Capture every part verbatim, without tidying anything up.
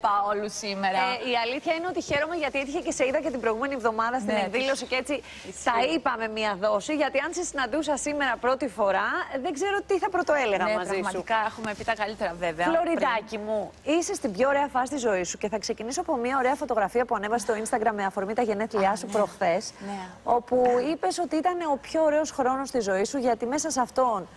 Παόλου σήμερα. Ε, η αλήθεια είναι ότι χαίρομαι γιατί έτυχε και σε είδα και την προηγούμενη εβδομάδα στην ναι, εκδήλωση και έτσι τα είπαμε μία δόση. Γιατί αν σε συναντούσα σήμερα πρώτη φορά, δεν ξέρω τι θα πρωτοέλεγα ναι, μαζί πραγματικά, σου. Πραγματικά έχουμε πει τα καλύτερα βέβαια. Φλωριδάκι μου, είσαι στην πιο ωραία φάση της ζωής σου και θα ξεκινήσω από μία ωραία φωτογραφία που ανέβασε στο Instagram με αφορμή τα γενέθλιά σου ναι. προχθές. Ναι. Όπου είπες ότι ήταν ο πιο ωραίος χρόνος της ζωής σου γιατί μέσα σε αυτόν.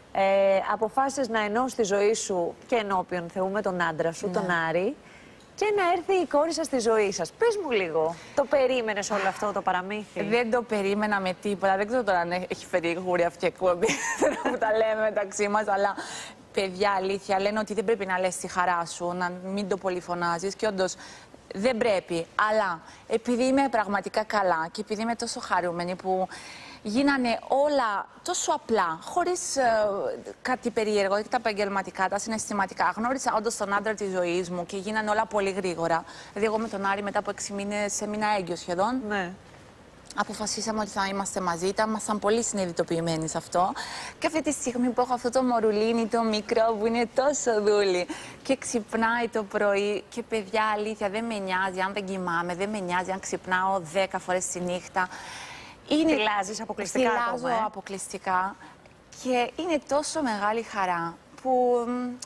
Ε, αποφάσισες να ενώσεις τη ζωή σου και ενώπιον Θεού με τον άντρα σου, ναι. τον Άρη, και να έρθει η κόρη σας στη ζωή σας. Πες μου λίγο, το περίμενες όλο αυτό το παραμύθι? Δεν το περίμενα με τίποτα. Δεν ξέρω τώρα αν έχει φέρει γούρι αυτή η εκπομπή που τα λέμε μεταξύ μας, αλλά παιδιά, αλήθεια, λένε ότι δεν πρέπει να λες τη χαρά σου, να μην το πολυφωνάζεις και όντως δεν πρέπει. Αλλά επειδή είμαι πραγματικά καλά και επειδή είμαι τόσο χαρούμενη που γίνανε όλα τόσο απλά, χωρίς ε, κάτι περίεργο, τα επαγγελματικά, τα συναισθηματικά. Γνώρισα όντως τον άντρα της ζωής μου και γίνανε όλα πολύ γρήγορα. Δηλαδή, εγώ με τον Άρη μετά από έξι μήνες έμεινα έγκυος σχεδόν. Ναι. Αποφασίσαμε ότι θα είμαστε μαζί, ήμασταν πολύ συνειδητοποιημένοι σε αυτό. Και αυτή τη στιγμή που έχω αυτό το μωρουλίνι, το μικρό που είναι τόσο δούλη και ξυπνάει το πρωί. Και παιδιά, αλήθεια, δεν με νοιάζει αν δεν κοιμάμαι, δεν με νοιάζει αν ξυπνάω δέκα φορές τη νύχτα. Είναι... Θυλάζεις αποκλειστικά Θυλάζω ακόμα, ε? αποκλειστικά και είναι τόσο μεγάλη χαρά που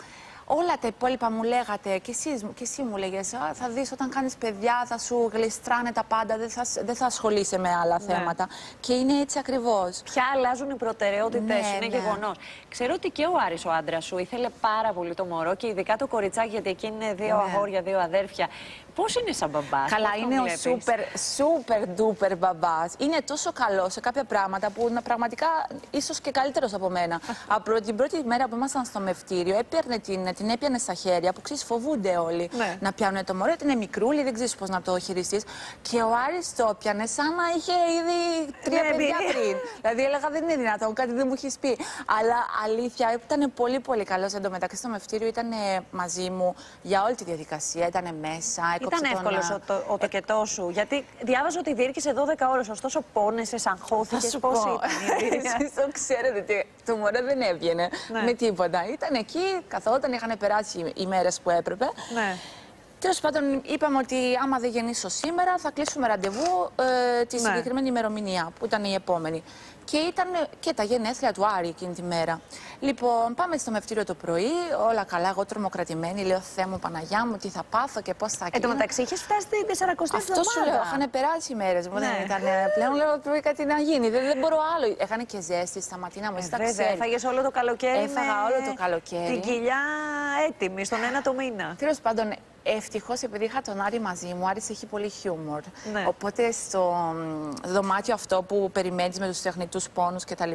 όλα τα υπόλοιπα μου λέγατε και, εσείς, και εσύ μου λέγες θα δεις όταν κάνεις παιδιά θα σου γλιστράνε τα πάντα, δεν θα, δεν θα ασχολείσαι με άλλα ναι. θέματα και είναι έτσι ακριβώς. Πια αλλάζουν οι προτεραιότητες, ναι, είναι ναι. γεγονός. Ξέρω ότι και ο Άρης ο άντρας σου ήθελε πάρα πολύ το μωρό και ειδικά το κοριτσάκι γιατί εκεί είναι δύο ναι. αγόρια, δύο αδέρφια. Πώς είναι σαν μπαμπάς? Καλά, είναι ο super, super duper μπαμπάς. Είναι τόσο καλό σε κάποια πράγματα που είναι πραγματικά ίσως και καλύτερος από μένα. Από την πρώτη μέρα που ήμασταν στο μευτήριο, έπαιρνε την, την έπιανε στα χέρια που ξέρεις φοβούνται όλοι ναι. να πιάνουν το μωρό, γιατί είναι μικρούλι, δεν ξέρεις πώς να το χειριστείς. Και ο Άρης το πιάνε σαν να είχε ήδη τρία ναι, παιδιά πριν. Δηλαδή έλεγα δεν είναι δυνατόν, κάτι δεν μου έχεις πει. Αλλά αλήθεια ήταν πολύ πολύ καλός. Εν τω μεταξύ στο μευτήριο ήταν μαζί μου για όλη τη διαδικασία, ήταν μέσα. Ήταν εύκολος ο, το, ο τοκετός σου, γιατί διάβαζα ότι διήρκησε δώδεκα ώρες, ωστόσο πόνεσες, αγχώθηκες, πώς ήταν? Εσείς το ξέρετε ότι το μωρό δεν έβγαινε ναι. με τίποτα. Ήταν εκεί, καθόταν, είχαν περάσει οι μέρες που έπρεπε. Ναι. Τέλος πάντων, είπαμε ότι άμα δεν γεννήσω σήμερα, θα κλείσουμε ραντεβού ε, τη ναι. συγκεκριμένη ημερομηνία, που ήταν η επόμενη. Και ήταν και τα γενέθλια του Άρη εκείνη τη μέρα. Λοιπόν, πάμε στο μευτήριο το πρωί, όλα καλά, εγώ τρομοκρατημένη. Λέω, Θεέ μου, Παναγιά μου, τι θα πάθω και πώς θα γίνει. Εν τω μεταξύ, είχες φτάσει την τεσσαρακοστή εβδομάδα. Αυτό σου λέω, είχαν περάσει οι μέρες μου. Ναι. Δεν ήταν πλέον, λέω, πρέπει κάτι να γίνει. Δεν, δεν μπορώ άλλο. Έχανε και ζέστη στα ματίνα μου, εσύ τα ξέρεις. Έφαγες όλο το καλοκαίρι. Έφαγα με... όλο το καλοκαίρι. Την κοιλιά έτοιμη, στον ένα το μήνα. Τέλος πάντων, ευτυχώς επειδή είχα τον Άρη μαζί μου, ο Άρης έχει πολύ χιούμορ. Ναι. Οπότε στο δωμάτιο αυτό που περιμένεις με τους τεχνητούς πόνους κτλ.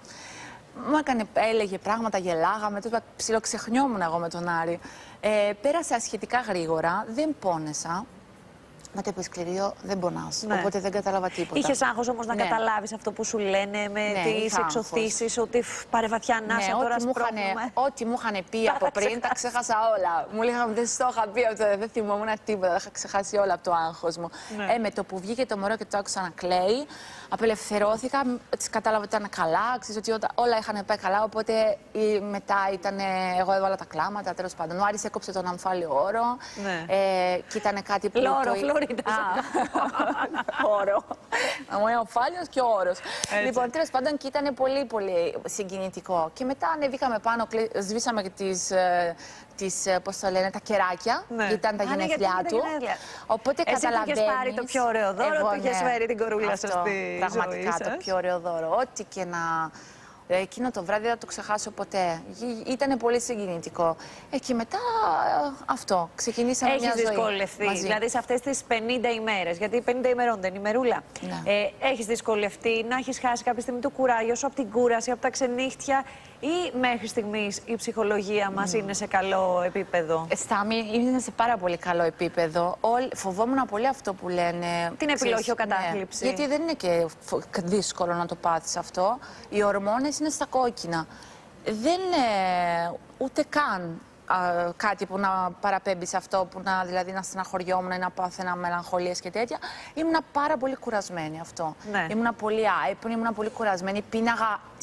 Μου έκανε, έλεγε πράγματα, γελάγαμε, τότε ψιλοξεχνιόμουν εγώ με τον Άρη. Ε, πέρασε ασχετικά γρήγορα, δεν πόνεσα. Με το επισκληρίο δεν πονάς, ναι. οπότε δεν κατάλαβα τίποτα. Είχες άγχος όμως να ναι. καταλάβεις αυτό που σου λένε με ναι, τις εξωθήσεις, ότι πάρε βαθιά ανάσα, ναι, τώρα σπρώχνουμε. Ό,τι μου είχαν πει από πριν, τα ξέχασα όλα. Μου λέγανε δεν στο είχα πει αυτό, δεν θυμόμουν τίποτα, τα είχα ξεχάσει όλα από το άγχος μου. Ναι. Ε, με το που βγήκε το μωρό και το άκουσα να κλαίει, απελευθερώθηκα, έτσι κατάλαβα ότι ήταν καλά, ξέρεις ότι όλα είχαν πάει καλά, οπότε μετά ήταν, εγώ έβαλα τα κλάματα, τέλος πάντων. Ο Άρης έκοψε τον αμφάλιο όρο ναι. ε, και ήταν κάτι που... Λόρο, φλωρίδα. Όρο. Ο αμφάλιος και ο όρος. Λοιπόν, τέλος πάντων και ήταν πολύ πολύ συγκινητικό. Και μετά ανεβήκαμε πάνω, σβήσαμε και τις... Τις, πώς το λένε, τα κεράκια, ναι. γιατί ήταν τα γενέθλιά του. Οπότε καταλαβαίνεις... Εσύ είχες πάρει το πιο ωραίο δώρο, εγώ, του είχες ναι. φέρει την κορούλα Αυτό, σας στη πραγματικά ζωή σας. το πιο ωραίο δώρο. Ό,τι και να... Εκείνο το βράδυ δεν θα το ξεχάσω ποτέ. Ήταν πολύ συγκινητικό. Ε, και μετά αυτό. Ξεκινήσαμε Έχεις μια ζωή. Έχεις δυσκολευτεί, δηλαδή σε αυτές τις πενήντα ημέρες, γιατί πενήντα ημερών δεν ημερούλα. Ναι. Ε, έχεις δυσκολευτεί να έχεις χάσει κάποια στιγμή το κουράγιο σου από την κούραση, από τα ξενύχτια, ή μέχρι στιγμής η ψυχολογία μας mm. είναι σε καλό επίπεδο? Στάμι, είναι σε πάρα πολύ καλό επίπεδο. Όλ, φοβόμουν πολύ αυτό που λένε. Την επιλογή κατάθλιψη. Ναι. Γιατί δεν είναι και δύσκολο να το πάθεις αυτό. Οι ορμόνες είναι στα κόκκινα. Δεν είναι ούτε καν α, κάτι που να παραπέμπει σε αυτό, που να, δηλαδή να στεναχωριόμουν ή να πάθαινα μελαγχολίες και τέτοια. Ήμουνα πάρα πολύ κουρασμένη αυτό. Ναι. Ήμουνα πολύ άϊπνη, ήμουνα πολύ κουρασμένη. Πίναγα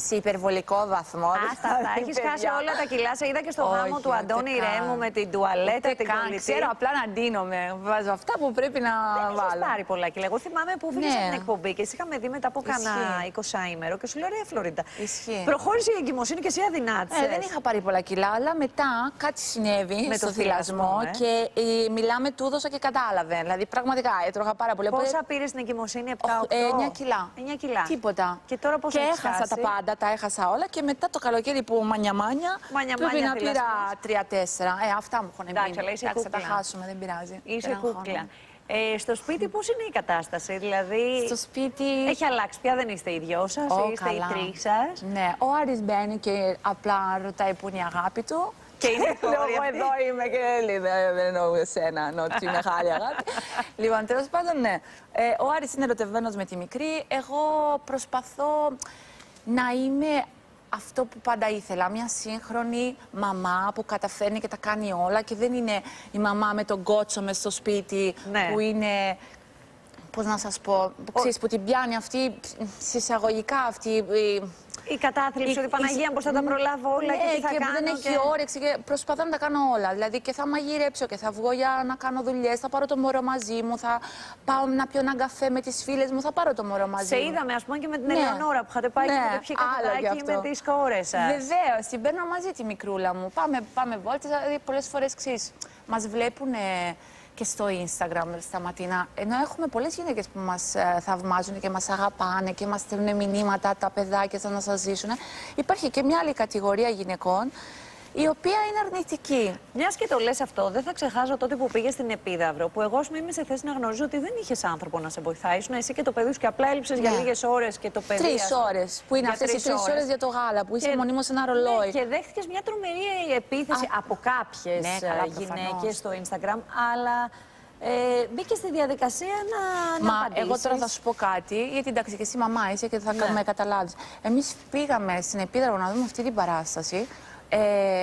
σε υπερβολικό βαθμό. Άστα, τα έχει χάσει όλα τα κιλά. Σε είδα και στο γάμο του Αντώνη Ρέμου με την τουαλέτα, την κολλητή. Ξέρω απλά να ντύνομαι. Βάζω αυτά που πρέπει να δεν βάλω. Δεν πάρει πολλά κιλά. Εγώ θυμάμαι που βγήκε ναι. την εκπομπή και είχαμε δει μετά από κάνα εικοσάήμερο και σου λέω ρε Φλωρίντα. Προχώρησε η εγκυμοσύνη και εσύ αδυνάτησες. Ε, δεν είχα πάρει πολλά κιλά, αλλά μετά κάτι συνέβη με στο θυλασμό ε. και ε, μιλάμε, του έδωσα και κατάλαβε. Δηλαδή πραγματικά έτρωγα πάρα πολύ. Πόσα πήρε στην εγκυμοσύνη, επτά οκτώ? εννιά κιλά. εννιά κιλά. Τίποτα. Και τώρα πώς και έχασα τα πάντα, τα έχασα όλα και μετά το καλοκαίρι που μανια-μάνια πρέπει να πήρα τρία τέσσερα. Ε, αυτά μου έχουν μείνει. Εντάξει, θα τα χάσουμε, δεν πειράζει. Είσαι κούκλα. Ε, στο σπίτι πώς είναι η κατάσταση, δηλαδή στο σπίτι... έχει αλλάξει πια, δεν είστε οι δυο σας, oh, είστε καλά. οι τρεις σας. Ναι, ο Άρης μπαίνει και απλά ρωτάει που είναι η αγάπη του. Και είναι εγώ εδώ είμαι και λέει δεν εννοώ εσένα, εννοώ τη μεγάλη αγάπη. Λοιπόν, τέλος πάντων, ναι. Ε, ο Άρης είναι ερωτευμένος με τη μικρή. Εγώ προσπαθώ να είμαι αυτό που πάντα ήθελα. Μια σύγχρονη μαμά που καταφέρνει και τα κάνει όλα και δεν είναι η μαμά με τον κότσο μες στο σπίτι ναι. που είναι... Πώς να σας πω, που, ξέρεις, που την πιάνει αυτή, συσσαγωγικά αυτή... Η κατάθλιψη, ότι η Παναγία πώς θα τα προλάβω όλα ναι, και τι θα και κάνω. Δεν έχει και... όρεξη και προσπαθώ να τα κάνω όλα. Δηλαδή και θα μαγειρέψω και θα βγω για να κάνω δουλειές, θα πάρω το μωρό μαζί μου, θα πάω να πιω έναν καφέ με τις φίλες μου, θα πάρω το μωρό μαζί Σε μου. Σε είδαμε ας πούμε και με την ναι. Ελεονόρα που είχατε πάει ναι. και πιει καφεδάκι με τις κόρες σας. Βεβαίως, την παίρνω μαζί τη μικρούλα μου. Πάμε, πάμε βόλτες, δηλαδή πολλές φορές ξέρεις, μας βλέπουν και στο Instagram, Σταματίνα, ενώ έχουμε πολλές γυναίκες που μας ε, θαυμάζουν και μας αγαπάνε και μας στέλνουν μηνύματα, τα παιδάκια σαν να σας ζήσουν. Υπάρχει και μια άλλη κατηγορία γυναικών, η οποία είναι αρνητική. Μιας και το λες αυτό, δεν θα ξεχάσω τότε που πήγες στην Επίδαυρο, που εγώ είμαι σε θέση να γνωρίζω ότι δεν είχες άνθρωπο να σε βοηθάει. Ήσουν εσύ και το παιδί σου και απλά έλειψες ναι. για λίγες ώρες και το παιδί. Τρεις ώρες, που είναι αυτές οι τρεις ώρες για το γάλα, που είσαι και... μονίμως ένα ρολόι. Ναι, και δέχτηκες μια τρομερή επίθεση Α... από κάποιες ναι, γυναίκες στο Instagram, αλλά. Ε, μπήκε στη διαδικασία να, Μα, να απαντήσεις. Εγώ τώρα θα σου πω κάτι, γιατί εντάξει και εσύ μαμά είσαι και θα ναι. με καταλάβεις. Εμείς πήγαμε στην Επίδαυρο να δούμε αυτή την παράσταση, ε,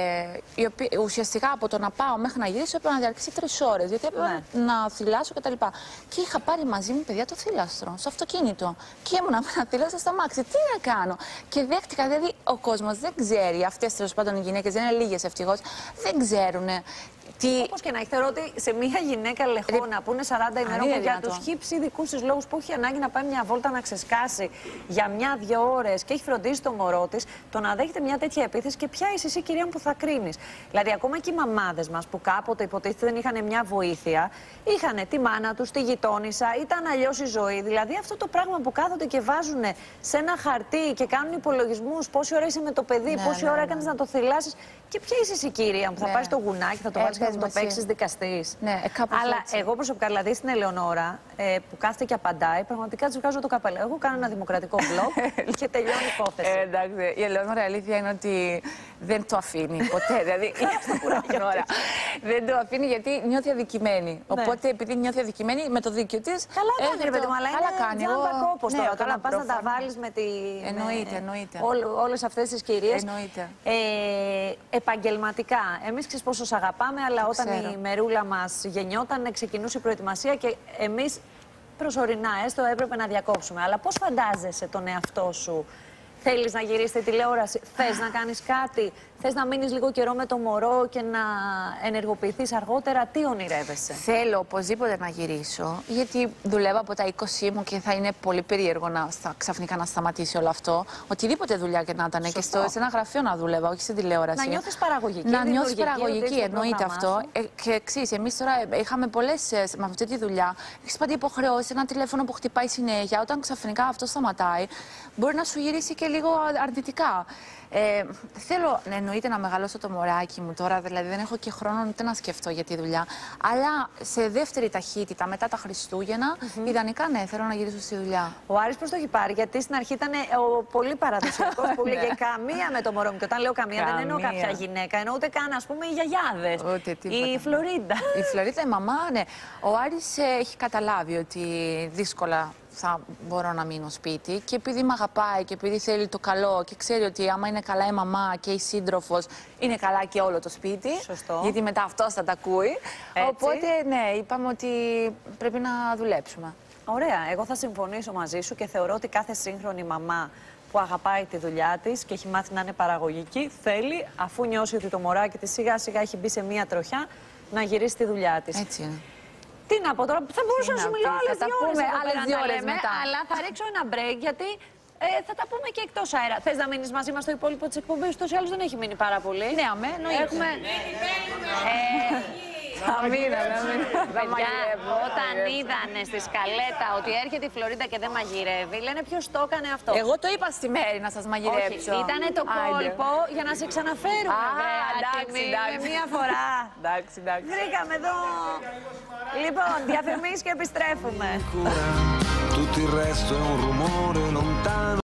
η οποία, ουσιαστικά από το να πάω μέχρι να γυρίσω έπρεπε να διαρκήσει τρεις ώρες, γιατί έπρεπε ναι. να θυλάσω κτλ. Και, και είχα πάρει μαζί μου παιδιά το θύλαστρο, στο αυτοκίνητο. Και ήμουνα με ένα θύλαστρο στο μάξι. Τι να κάνω. Και δέχτηκα, δηλαδή ο κόσμος δεν ξέρει, αυτές τέλος πάντων οι γυναίκες, δεν είναι λίγες ευτυχώς, δεν ξέρουν. Τι... Όπως και να έχει, θεωρώ ότι σε μία γυναίκα λεχόνα που είναι σαράντα ημερών που για τους χύψη δικούς της λόγους που έχει ανάγκη να πάει μια βόλτα να ξεσκάσει για μια-δυο ώρες και έχει φροντίσει το μωρό της, το να δέχεται μια τέτοια επίθεση και ποια είσαι εσύ, κυρία μου, που θα κρίνεις. Δηλαδή, ακόμα και οι μαμάδες μας που κάποτε υποτίθεται δεν είχαν μια βοήθεια, είχαν τη μάνα τους, τη γειτόνισσα, ήταν αλλιώς η ζωή. Δηλαδή, αυτό το πράγμα που κάθονται και βάζουν σε ένα χαρτί και κάνουν υπολογισμούς πόση ώρα είσαι με το παιδί, ναι, πόση ναι, ώρα έκανες ναι. να το θυλάσεις. Και ποια είσαι εσύ, κυρία μου, που ναι. θα πάρεις το γουνάκι, θα το βάλεις και θα το παίξεις δικαστής. Ναι, αλλά έτσι. εγώ προσωπικά, δηλαδή στην Ελεονόρα, ε, που κάθεται και απαντάει, πραγματικά της βγάζω το καπέλο. Εγώ κάνω ένα δημοκρατικό blog και τελειώνει η υπόθεση. Ε, εντάξει, η Ελεονόρα, η αλήθεια είναι ότι δεν το αφήνει ποτέ. Δηλαδή, δεν το αφήνει γιατί νιώθει αδικημένη. Οπότε, επειδή νιώθει αδικημένη με το δίκιο της. Καλά κάνει, ρε παιδί μου, αλλά είναι τζάμπα κόπος τώρα. Το να πας να τα βάλεις με τη. Εννοείται, εννοείται. Όλες αυτές τις κυρίες. Εννοείται. Επαγγελματικά. Εμείς ξέρεις πόσο σ' αγαπάμε, αλλά το όταν ξέρω. η Μερούλα μας γεννιόταν, ξεκινούσε η προετοιμασία και εμείς προσωρινά έστω έπρεπε να διακόψουμε. Αλλά πώς φαντάζεσαι τον εαυτό σου? Θέλεις να γυρίσεις τη τηλεόραση, θες να κάνεις κάτι, θες να μείνεις λίγο καιρό με το μωρό και να ενεργοποιηθείς αργότερα, τι ονειρεύεσαι? Θέλω οπωσδήποτε να γυρίσω, γιατί δουλεύω από τα είκοσι μου και θα είναι πολύ περίεργο να, στα, ξαφνικά να σταματήσει όλο αυτό. Οτιδήποτε δουλειά και να ήταν, και στο, σε ένα γραφείο να δουλεύω, όχι στην τηλεόραση. Να νιώθεις παραγωγική. Να νιώθεις παραγωγική, εννοείται αυτό. Ε, και εξής, εμείς τώρα είχαμε πολλές, με αυτή τη δουλειά, έχεις πάντα υποχρεώσει, ένα τηλέφωνο που χτυπάει συνέχεια. Όταν ξαφνικά αυτό σταματάει, μπορεί να σου γυρίσει και λίγο αρνητικά. Ε, θέλω εννοείται να μεγαλώσω το μωράκι μου τώρα, δηλαδή δεν έχω και χρόνο ούτε να σκεφτώ για τη δουλειά. Αλλά σε δεύτερη ταχύτητα, μετά τα Χριστούγεννα, mm-hmm. ιδανικά ναι, θέλω να γυρίσω στη δουλειά. Ο Άρης πώς το έχει πάρει? Γιατί στην αρχή ήταν ο πολύ παραδοσιακός που λέγε καμία με το μωρό μου. Και όταν λέω καμία, καμία. δεν εννοώ κάποια γυναίκα, εννοώ ούτε καν, ας πούμε, οι γιαγιάδες. Ούτε τίποτα. Η Φλωρίντα. Η Φλωρίντα, η μαμά, ναι. Ο Άρης ε, έχει καταλάβει ότι δύσκολα θα μπορώ να μείνω σπίτι και επειδή με αγαπάει και επειδή θέλει το καλό και ξέρει ότι άμα είναι καλά η μαμά και η σύντροφος, είναι καλά και όλο το σπίτι. Σωστό. Γιατί μετά αυτός θα τα ακούει. Έτσι. Οπότε, ναι, είπαμε ότι πρέπει να δουλέψουμε. Ωραία. Εγώ θα συμφωνήσω μαζί σου και θεωρώ ότι κάθε σύγχρονη μαμά που αγαπάει τη δουλειά της και έχει μάθει να είναι παραγωγική, θέλει, αφού νιώσει ότι το μωράκι της σιγά σιγά έχει μπει σε μία τροχιά, να γυρίσει τη δουλειά της. Έτσι είναι. Τι να πω τώρα, θα μπορούσα να σου μιλάω άλλες θα δύο ώρες, πούμε εδώ άλλες πέρα δύο να ώρες λέμε, μετά. αλλά θα ρίξω ένα break γιατί ε, θα τα πούμε και εκτός αέρα. Θες να μείνεις μαζί μας στο υπόλοιπο της εκπομπής, ούτως ή άλλως δεν έχει μείνει πάρα πολύ. Ναι, αμέ, εννοείται. Έχουμε... Θα μείναμε, θα Παιδιά, όταν είδανε στη σκαλέτα ότι έρχεται η Φλωρίντα και δεν μαγειρεύει, λένε ποιος το έκανε αυτό. Εγώ το είπα στη Μέρη να σας μαγειρέψω. Όχι, ήτανε το κόλπο για να σε ξαναφέρουμε. Α, βρε, εντάξει, άτιμη, εντάξει. με μία φορά. Εντάξει, εντάξει. Βρήκαμε εδώ. Λοιπόν, διαφημίσεις και επιστρέφουμε. Tutto il resto è un rumore lontano.